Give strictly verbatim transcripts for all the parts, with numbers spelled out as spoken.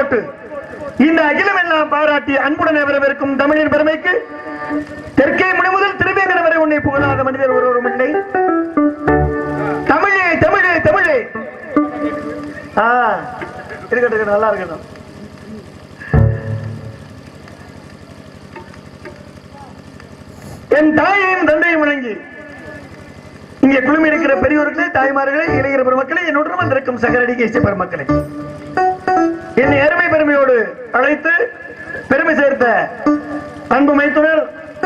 போட்டு இந்த அகிலம் எல்லாம் பாராட்டி அன்புடன் வரவிருக்கும் தமிழின் பெருமைக்கு தெற்கே முனை முதல் திருவேங்கட வரை உன்னை புகழாத மனிதர் ஒருவரும் இல்லை. தமிழே தமிழே தமிழே. இருக்கட்டும், நல்லா இருக்கட்டும். என் தாயையும் தந்தையும் வணங்கி இங்கே குழுமி இருக்கிற பெரியோர்களே, தாய்மார்களே, இளைஞர் பெருமக்களே, என்னுடன் வந்திருக்கும் சகரடி கேசி பெருமக்களே, என்னை அருமை பெருமையோடு அழைத்து பெருமை சேர்த்த அன்பு மைத்துனர்.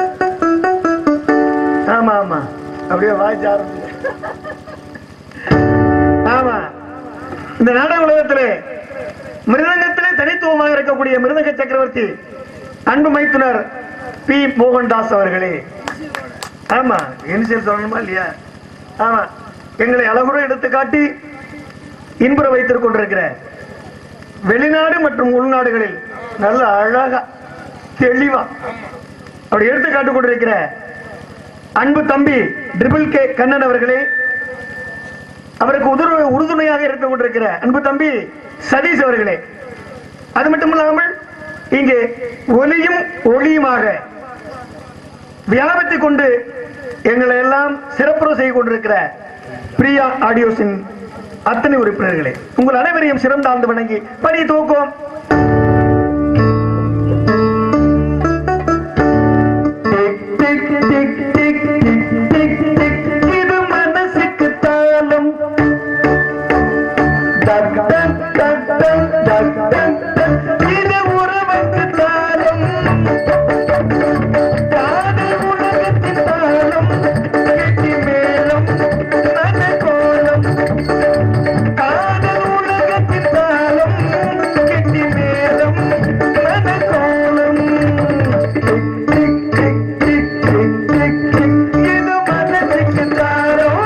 ஆமா ஆமா அப்படியே வாய்ச்சி ஆரம்பிச்சு. ஆமா, இந்த நாடக உலகத்திலே மிருதங்கத்திலே தனித்துவமாக இருக்கக்கூடிய மிருதங்க சக்கரவர்த்தி அன்பு மைத்துனர் பி மோகன்தாஸ் அவர்களே. ஆமா, இனிஷியல் சொல்லணுமா இல்லையா? ஆமா, எங்களை அழகுற எடுத்து காட்டி இன்புற வைத்துக் கொண்டிருக்கிற வெளிநாடு மற்றும் உள்நாடுகளில் நல்ல அழகா தெளிவா அப்படி எடுத்து காட்டிக் கொண்டிருக்கிற அன்பு தம்பி ட்ரிபிள் கே கண்ணன் அவர்களே, அவருக்கு உதவி உறுதுணையாக இருந்து கொண்டிருக்கிற அன்பு தம்பி சதீஷ் அவர்களே, அது மட்டுமில்லாமல் இங்கே ஒலியும் ஒளியுமாக வியாபித்துக் கொண்டு எங்களை எல்லாம் சிறப்புற செய்து கொண்டிருக்கிற பிரியா ஆடியோஸின் அத்தனை உறுப்பினர்களே, உங்கள் அனைவரையும் சிறந்தாழ்ந்து வணங்கி பணி தூக்கும். இது மனசுக்கு தாளம், இது உறவுக்கு தாளம், காதல் உலகத்தின் தாளம், கெட்டி மேளம் மனக்கோலம், காதல் உலகத்தின் தாளம், கெட்டி மேளம் மனக்கோலம், இது மனசுக்கு தாளம்.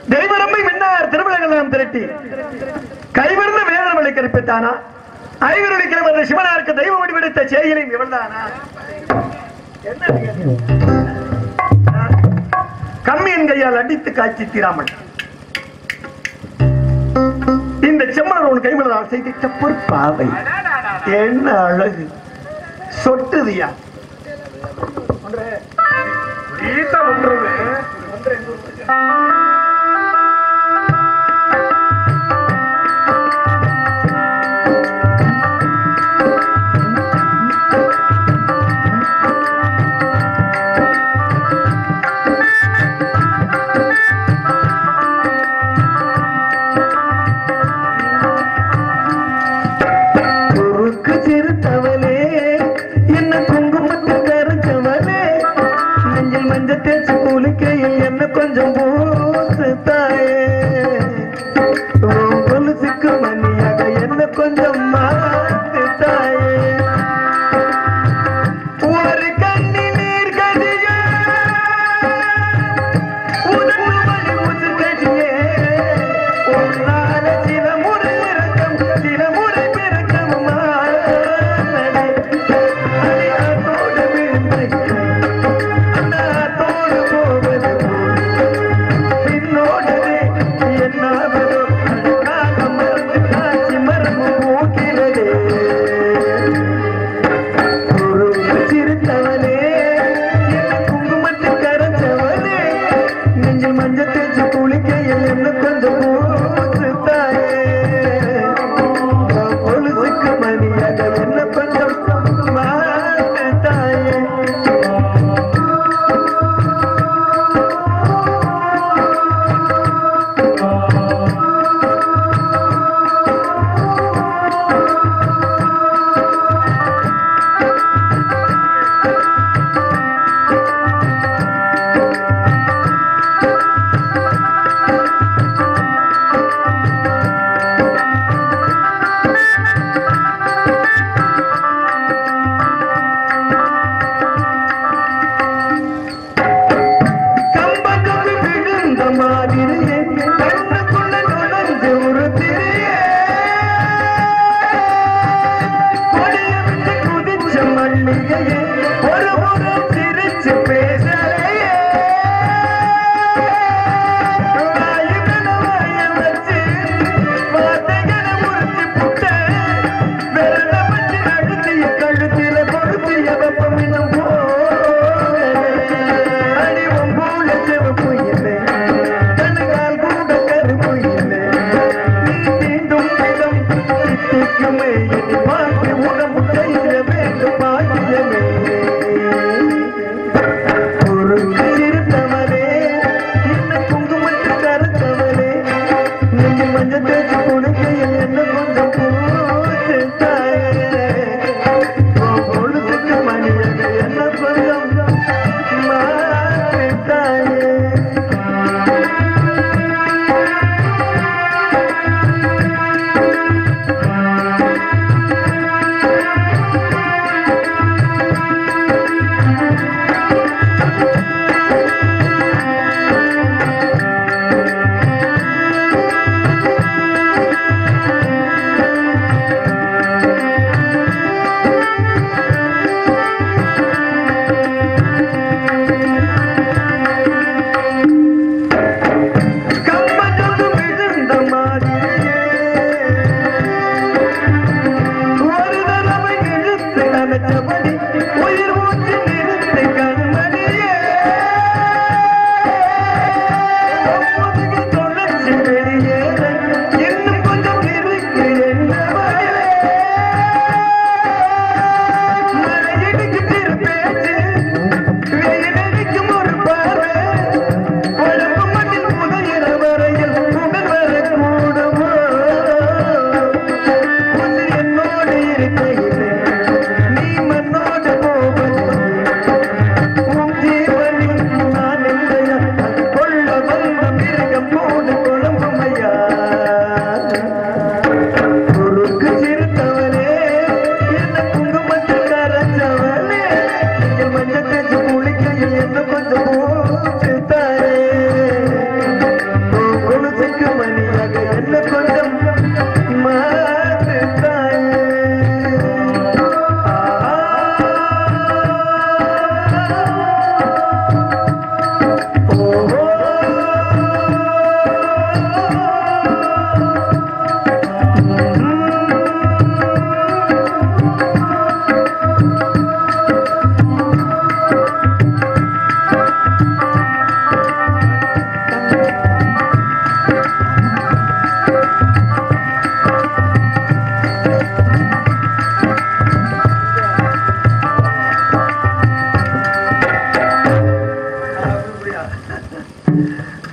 தெய்வரம்பை மின்னார் திருவிழாக்கள் திரட்டி கைவர்ந்த வேதனமலை கற்பித்தானா? ஐவருடைய சிவனாருக்கு தெய்வ வடிவெடுத்த செய்களையும் இவள்தானா? கம்மியின் கையால் அடித்து காய்ச்சி தீராமல் இந்த செம்மலர் உன் கைமலரால் செய்திட்ட பொற்பாவை என்ன அழகு சொட்டுதியா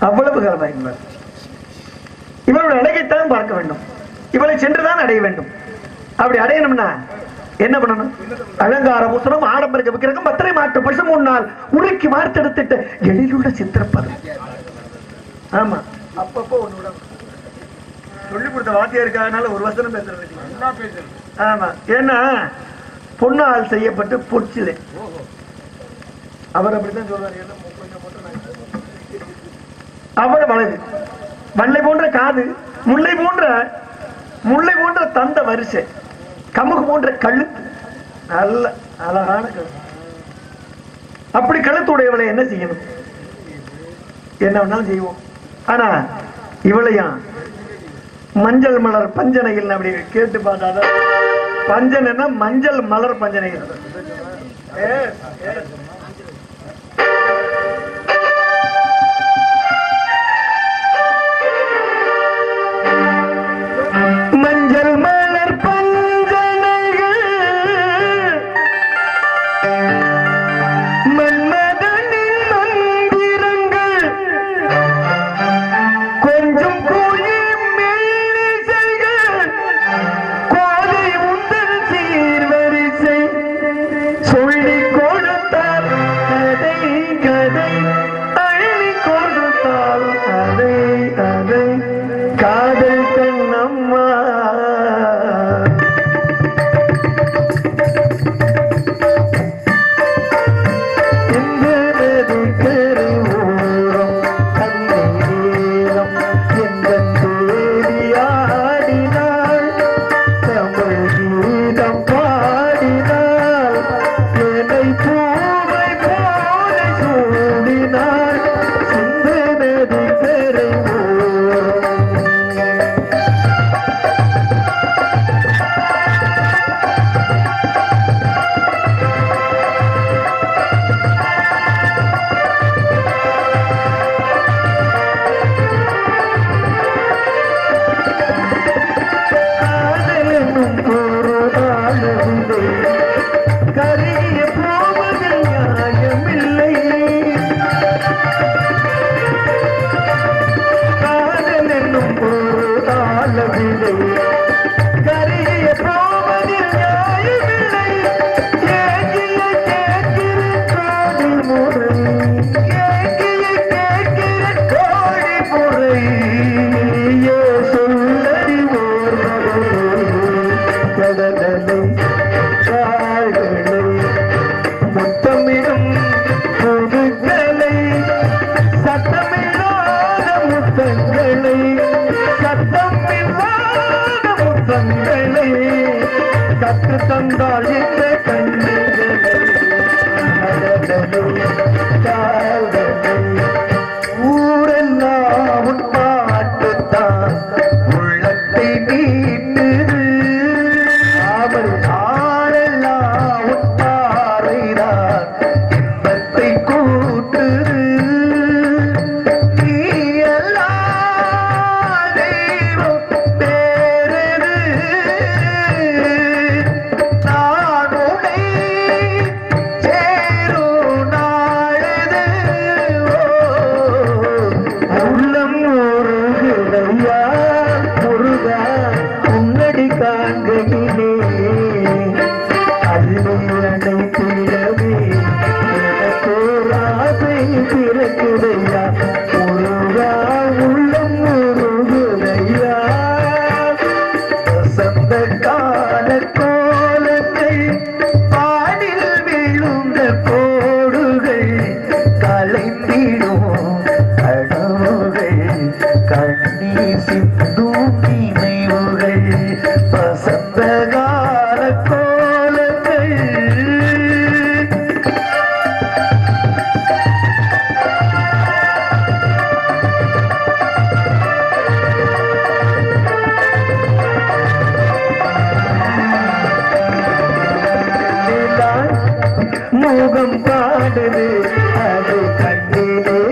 அவ்வளவு காலமாக என்பார். இவளுடைய அழகைத்தான் பார்க்க வேண்டும், இவளை சென்றுதான் அடைய வேண்டும். அப்படி அடையணும்னா என்ன பண்ணணும்? அலங்கார பூசணம், ஆடம்பர விக்கிரகம், பத்திரை மாற்று பசு மூணு நாள் உருக்கி வார்த்தெடுத்துட்டு எழிலுள்ள சித்திரப்பதம். ஆமா, அப்பப்போ ஒண்ணு சொல்லி கொடுத்த வாத்தியா இருக்காதனால ஒரு வசனம் பேசுறது. ஆமா, ஏன்னா பொன்னால் செய்யப்பட்டு பொற்சிலை. அவர் அப்படித்தான் சொல்றாரு. அவ்வளவு அழகு, வல்லை போன்ற காது, முல்லை போன்ற முல்லை போன்ற தந்த வரிசை, கமுகு போன்ற கழுத்து, நல்ல அழகான கழுத்து. அப்படி கழுத்துடையவளை என்ன செய்யணும்? என்ன வேணாலும் செய்வோம். ஆனா இவளையா மஞ்சள் மலர் பஞ்சனையில் அப்படி கேட்டு பார்த்தாத. பஞ்சனைன்னா மஞ்சள் மலர் பஞ்சனையில். மஞ்சள் மலர் பஞ்சனைகள் மன்மதனின் மந்திரங்கள் கொஞ்சம் கோயில் மேலிசைகள் கோதை உந்தல் சீர்வரிசை சொல்லி கொடுத்தால் கதை கதை அள்ளி கொடுத்தால் அதை அதை காதல் கண்ணம்மா. கற்று தந்தாள் இந்த ஊரெல்லாம் உன் பாட்டுத்தான் உள்ளத்தை மீட்டுது. அவள் ஆரெல்லாம் உன் பாறைதான் இன்பத்தை கூட்டுது. நீ எல்லாம் தெய்வம் வேறது, நான் உன்னை சேரும் நாளது. உள்ளம் முருகுதையா முருகா உன்னடி காண்கையிலே அள்ளி அணைத்திடவே எனக்கோராசை பிறக்குதையா முருகா. உள்ளம் முருகுதையா வசந்த கால கோலங்கள் பாடில் விழுந்த கோடுகள் கலைந்திடும் கனவுகள் கண்ணீர் சிந்தும் நினைவுகள் வசந்த கால கோலங்கள். முகம் பாடுது அது கண்ணிலே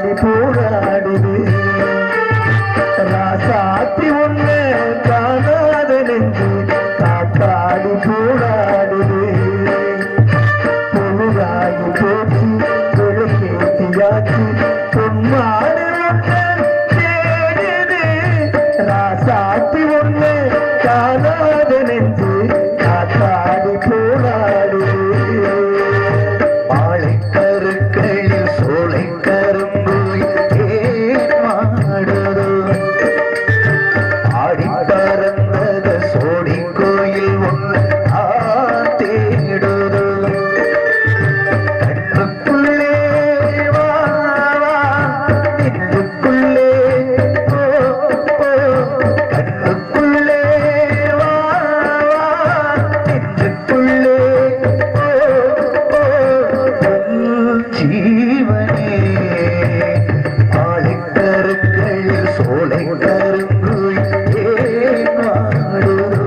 காத்தாடி போராடுது ராசாத்தி ஒண்ணு காணாத நெஞ்சு காத்தாடி போராடுது பொழுதாகி போச்சு விளக்கேத்தியாச்சு பொன்மாடு தேடுது ராசாத்தி ஒண்ணு காணாத நெஞ்சு காத்தாடி போராடுது பாலை கருக்களில் சோலை கரும்பு ஏமாடுது ஆடி பறந்தத சோடி கோயில் ஒன்று தேடுது கண்ணுக்குள்ளே வா நெஞ்சுக்குள்ளே ஓ கண்ணுக்குள்ளே வா நெஞ்சுக்குள்ளே ஜீவனே ஆலை கருக்களில் சோலை கரும்பு ஏமாடுது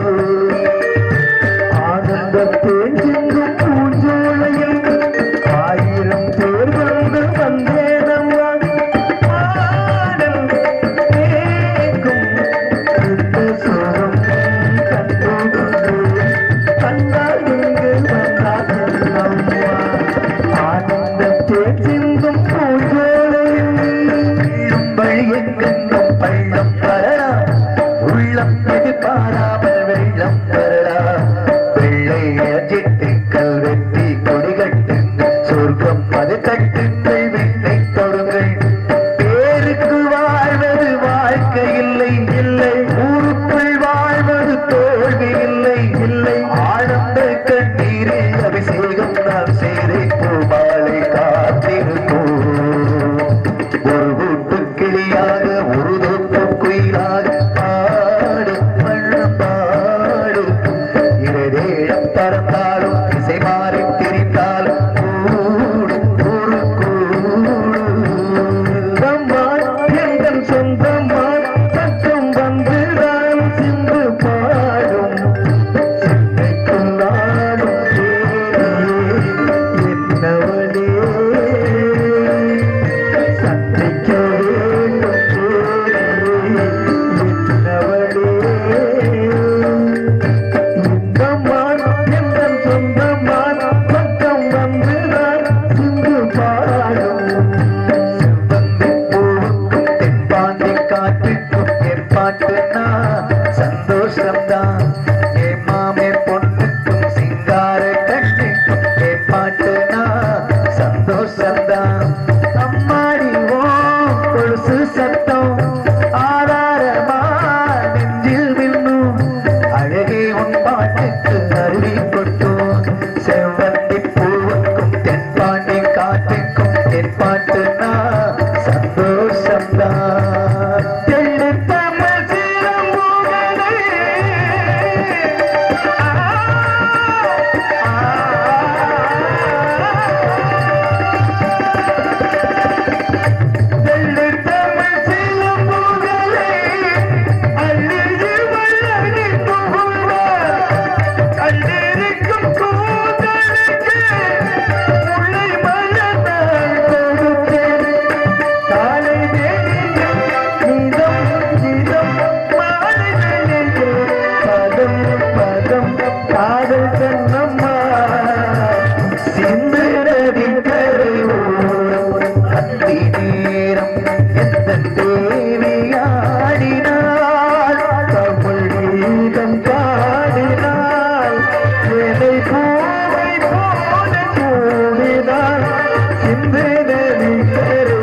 ஆனந்த தேஞ்செங்கும் பூஞ்சோலையில் ஆயிரம் பேர் வந்து வந்தேனம்மா பாடல் கேட்கும் இந்த சுகம் கண்டு கண்டால் இங்கு வந்தாதல்லம்மா ஆனந்த தேஞ்செங்கும் பூஞ்சோலையில் வழி எங்கெங்கும் பள்ளம் வரலாம் உள்ளம் எதிர்பாராமல் வெள்ளம் வரலாம் வெள்ளை அஜிட்டுக்கள் வெற்றி கொடிகட்டுங்கள் சொர்க்கம் அது கட்டுங்கள் விண்ணை தொடுங்கள் பேருக்கு வாழ்வது வாழ்க்கை இல்லை இல்லை ஊருக்குள் வாழ்வது தோல்வி இல்லை இல்லை ஆனந்த கண்ணீரில் அபிஷேகம் நாம் செய்தே பூமாலை காத்திருப்போம் ஒரு கூட்டு கிளியாக ஒரு தோப்பு குயிலாக பாடு பள்ளம் பாடு இரவேழம் பறந்தாலும் இசை மாறி திரிந்தாலும் கூடு ஒரு கூடு எங்கள் சொந்தமா பக்கம் வந்துதான் சிந்து பாடும் சிந்தைக்கும் நாடும் என்னவளே சந்திக்க வேண்டும் என்னவளே எங்கள் சொந்தமான பக்கம் வந்துதான் சிந்து பாடும் தென்பாண்டி காற்றுக்கும் ஏற்பாட்டுனா சந்தோஷம்தான் ஏமாமே பொண்ணுக்கும் சிங்கார கண்ணுக்கும் ஏற்பாட்டுனா சந்தோஷம்தான் அம்மாடி ஓ கொலுசு சத்தம் ஆதாரமா நெஞ்சில் விண்ணும் அழகே உன் பாட்டுக்கு அருவி கொட்டும் செவ்வந்தி பூவுக்கும் தென்பாண்டி காட்டுக்கும் ஏற்பாட்டுனா சந்தோஷம்தான் தெள்ளு தமிழ் சிலம்புகளே தெள்ளு தமிழ் சிலம்புகளே அள்ளிது வள்ளி புகுவார் கண்டிருக்கும் கூந்தலுக்கு முல்லை மலர்ந்தாள் கொடுத்தேன் காலை வேளையில் நீதம் நீதம் மாலை வேளையில் பதம் பதம் காதல் கண்ணம்மா சிந்து நதி கரையோரம் அந்தி நேரம் எந்த தேவியாடினாள் தமிழ் கீதம் பாடினாள் எதை பூவை போல கூடினாள் சிந்து நதி கரை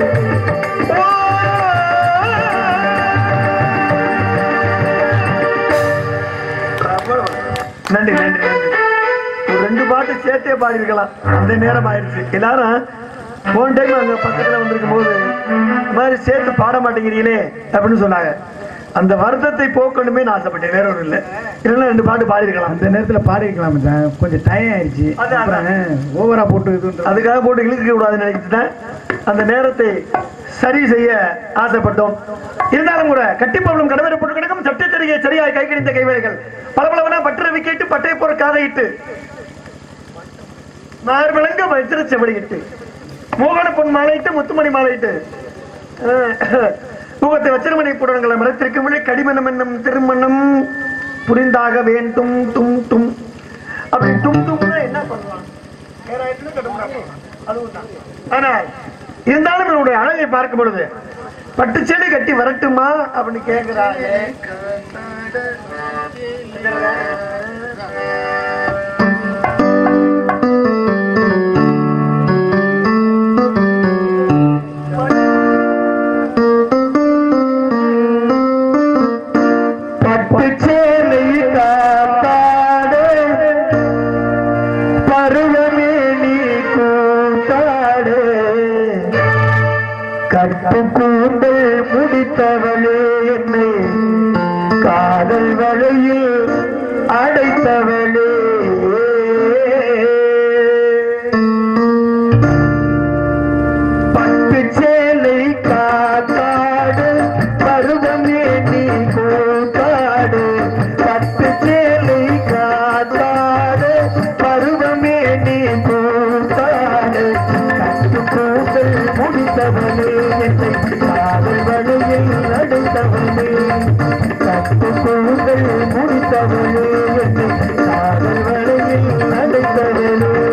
நன்றி நன்றி நன்றி ஒரு ரெண்டு பாட்டு சேர்த்தே பாடிருக்கலாம் அந்த நேரம் ஆயிடுச்சு எல்லாரும் போன டைம் அங்க பக்கத்துல வந்திருக்கும் போது இந்த மாதிரி சேர்த்து பாட மாட்டேங்கிறீங்களே அப்படின்னு சொன்னாங்க அந்த வருத்தத்தை போக்கணுமே நான் ஆசைப்பட்டேன் வேற ஒன்றும் இல்லை இல்லைன்னா ரெண்டு பாட்டு பாடிருக்கலாம் அந்த நேரத்துல பாடிருக்கலாம் மச்சான். கொஞ்சம் டைம் ஆயிடுச்சு அதான், அதான். ஓவரா போட்டு இது அதுக்காக போட்டு இழுக்க கூடாதுன்னு நினைச்சிட்டேன் அந்த நேரத்தை சரி செய்ய ஆசைப்பட்டோம் இருந்தாலும் கூட கட்டிப்பவளும் கடமை போட்டு கிடக்கும் சட்டத்தறிகை சரியாய் கை கணிந்த கைவேலைகள் பலபலவனா பற்றவி கேட்டு பட்டை போற காதையிட்டு மார்பளங்க வைத்திர செவடியிட்டு மோகன பொன் மாலையிட்டு முத்துமணி மாலையிட்டு முகத்தை வச்சிரமணி புடங்களை மரத்திற்கு விட கடிமணம் என்னும் திருமணம் புரிந்தாக வேண்டும். டும் டும் அப்படி டும் டும் என்ன பண்ணலாம்? ஆனால் இருந்தாலும் என்னுடைய அழகை பார்க்கும் பொழுது பட்டு சேலை கட்டி வரட்டுமா அப்படின்னு கேட்கிறாங்க. கூந்தல் முடித்தவளே என்னை காதல் வழியில் அடைத்தவளே பட்டு சேலை காத்தாடு பருவமே நீ கூத்தாடு பட்டு சேலை காத்தாடு பருவமே நீ கூத்தாடு கட்டு கூந்தல் முடித்தவளே என்னை காதல் வழியில் அடைத்தவளே கட்டு கூந்தல் முடித்தவளே என்னை காதல் வழியில் அடைத்தவளே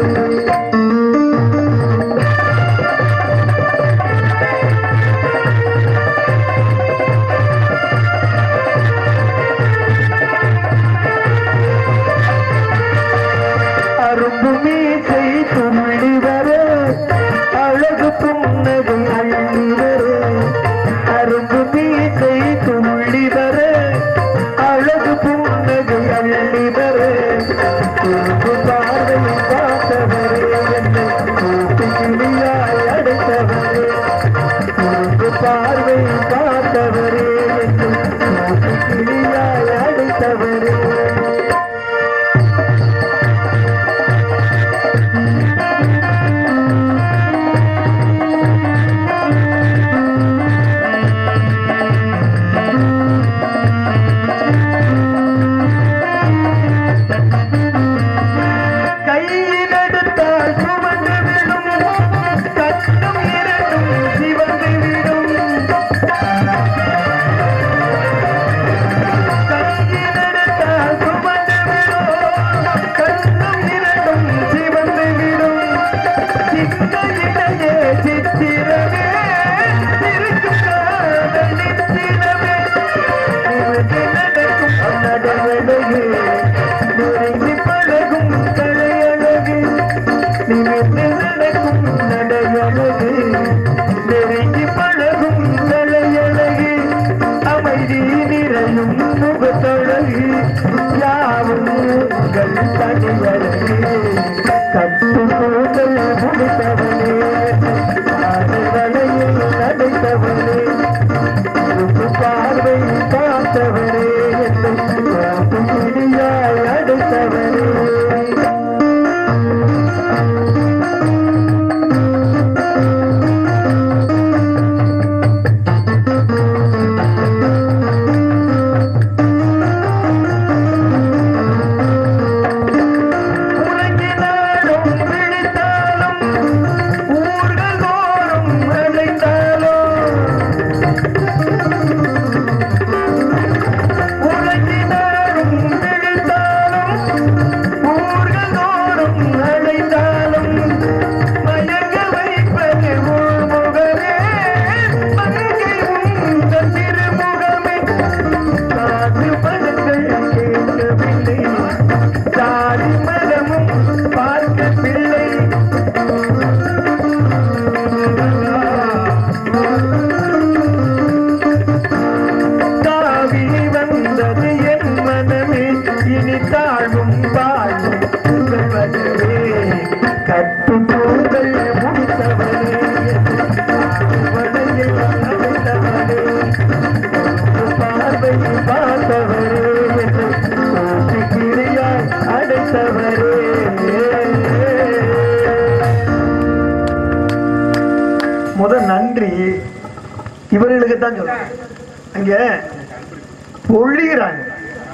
அரும்பு மீசை துள்ளி வர அழகு புன்னகை அள்ளி வர அரும்பு மீசை துள்ளி வர அழகு புன்னகை அள்ளி வர குறும்பு பார்வை பார்த்தவரே என்னை கூட்டு கிளியாய் அடைத்தவரே குறும்பு பார்வை பார்த்தவரே என்னை கூட்டு கிளியாய் அடைத்தவரே முதல் நன்றி இவர்களுக்கு தான் சொல்றேன். அங்க பொழிகிறாங்க.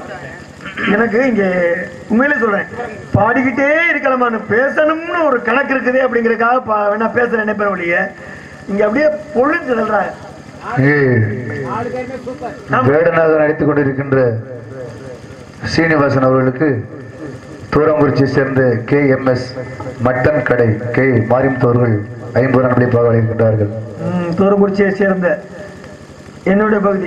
எனக்கு இங்க உண்மையிலே சொல்றேன், பாடிக்கிட்டே இருக்கலாமான்னு பேசணும்னு ஒரு கணக்கு இருக்குது அப்படிங்கறதுக்காக வேணா பேச நினைப்பேன் ஒழிய இங்க அப்படியே பொழிஞ்சு சொல்றாங்க. வேடனாக நடித்துக் கொண்டிருக்கின்ற சீனிவாசன் அவர்களுக்கு தூரங்குறிச்சியை சேர்ந்த கே எம் எஸ் மட்டன் கடை கே மாரிமுத்தவர்கள் ஐம்பது நன்மளிப்பாக வழங்குகின்றார்கள். தூரங்குறிச்சியை சேர்ந்த என்னுடைய பகுதி.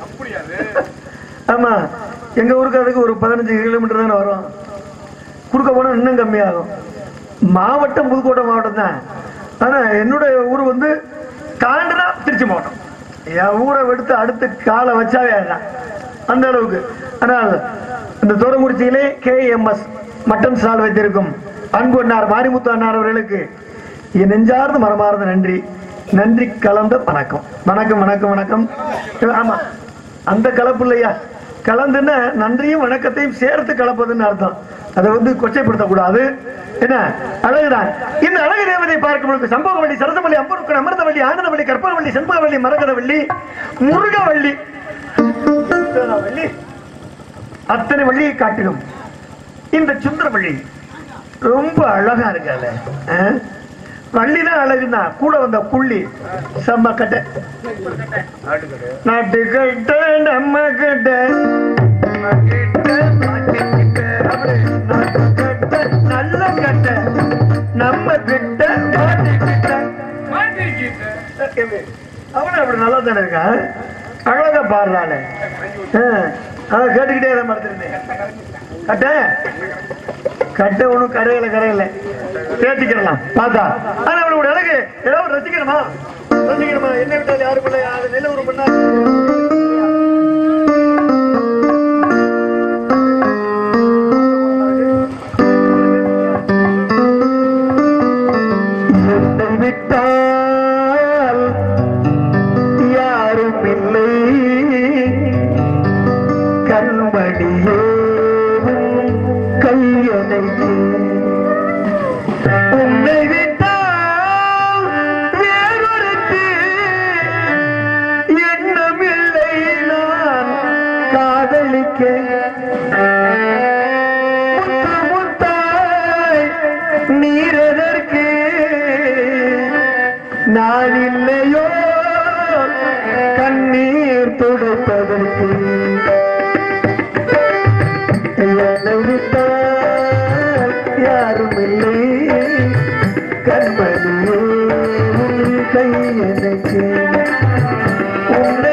ஆமா, எங்க ஊருக்கு அதுக்கு ஒரு பதினஞ்சு கிலோமீட்டர் தானே வரும். குறுக்க போனா இன்னும் கம்மியாகும். மாவட்டம் புதுக்கோட்டை மாவட்டம் தான். ஆனா என்னுடைய ஊர் வந்து காண்டுனா திருச்சி மாவட்டம். என் ஊரை எடுத்து அடுத்து காலை வச்சாவே அதுதான் அந்த அளவுக்கு. ஆனால் இந்த தூரங்குறிச்சியிலே K M S mutton stall வைத்திருக்கும் அன்பு அண்ணார் மாரிமுத்து அண்ணார் அவர்களுக்கு என் நெஞ்சார்ந்து மரமார்ந்த நன்றி நன்றி கலந்த வணக்கம். வணக்கம் வணக்கம் வணக்கம். ஆமா, அந்த கலப்பு இல்லையா, கலந்துன்னா நன்றியும் வணக்கத்தையும் சேர்த்து கலப்பதுன்னு அர்த்தம். அதை வந்து கொச்சைப்படுத்தக்கூடாது. என்ன அழகுதான். இந்த அழகு தேவதை பார்க்கும் பொழுது சம்பவவள்ளி, சரசவள்ளி, அம்பருக்கன், அமிர்தவள்ளி, ஆனந்தவள்ளி, கற்பகவள்ளி, செண்பகவள்ளி, மரகதவள்ளி, முருகவள்ளி, வள்ளி, அத்தனை வள்ளியை காட்டிலும் இந்த சுந்தரவள்ளி ரொம்ப அழகா இருக்கால. வள்ளிதான் அழகுனா கூட வந்த புள்ளி செம்ம கட்ட நாட்டு கட்ட நம்ம கட்ட நல்ல கட்ட நம்ம கிட்ட அவன அப்படி நல்லா தானே இருக்கா, அழகா பாடுறாள். கேட்டுக்கிட்டே தான் மறந்துருந்தேன். கட்ட கட்ட ஒண்ணும் கரையில கரையில பேசிக்கலாம் பார்த்தா. ஆனா அவனோட அழகு ஏதாவது ரசிக்கணுமா ரசிக்கணுமா என்ன விட்டாலும் யாரும் இல்லை. அது நில ஒரு பண்ணா விட்டால் யாரும் இல்லை கண்மணியே கையணைக்கு உன்னை விட்டால் வேறொருக்கு எண்ணமில்லை நான் காதலிக்க. முத்தாய் நீரெதற்கு நான் இல்லையோ கண்ணீர் துடைப்பதற்கு. என்னை விட்டால் யாரும் இல்லை கண்மணியே கை எனக்கு உன்னை